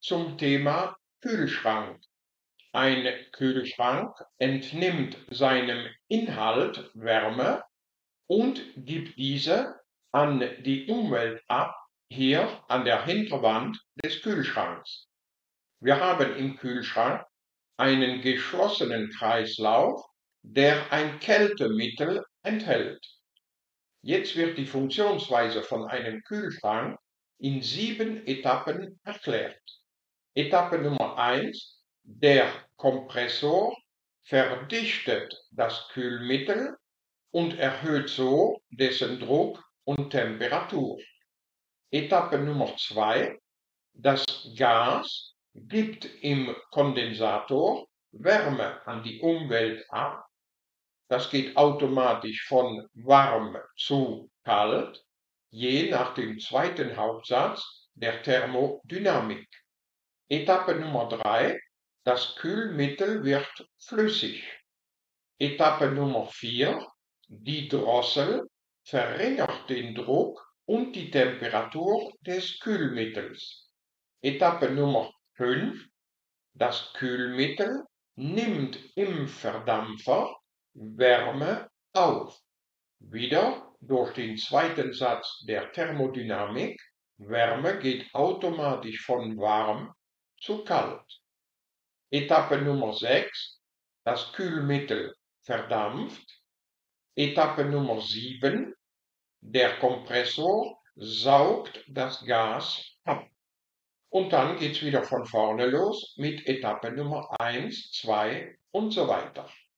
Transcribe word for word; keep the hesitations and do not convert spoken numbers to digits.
zum Thema Kühlschrank. Ein Kühlschrank entnimmt seinem Inhalt Wärme und gibt diese an die Umwelt ab, hier an der Hinterwand des Kühlschranks. Wir haben im Kühlschrank einen geschlossenen Kreislauf, der ein Kältemittel enthält. Jetzt wird die Funktionsweise von einem Kühlschrank in sieben Etappen erklärt. Etappe Nummer eins: Der Kompressor verdichtet das Kühlmittel und erhöht so dessen Druck und Temperatur. Etappe Nummer zwei: Das Gas gibt im Kondensator Wärme an die Umwelt ab. Das geht automatisch von warm zu kalt, je nach dem zweiten Hauptsatz der Thermodynamik. Etappe Nummer drei: Das Kühlmittel wird flüssig. Etappe Nummer vier: Die Drossel verringert den Druck und die Temperatur des Kühlmittels. Etappe Nummer fünf: Das Kühlmittel nimmt im Verdampfer Wärme auf. Wieder durch den zweiten Satz der Thermodynamik: Wärme geht automatisch von warm zu kalt. Etappe Nummer sechs: Das Kühlmittel verdampft. Etappe Nummer sieben: Der Kompressor saugt das Gas ab. Und dann geht es wieder von vorne los mit Etappe Nummer eins, zwei und so weiter.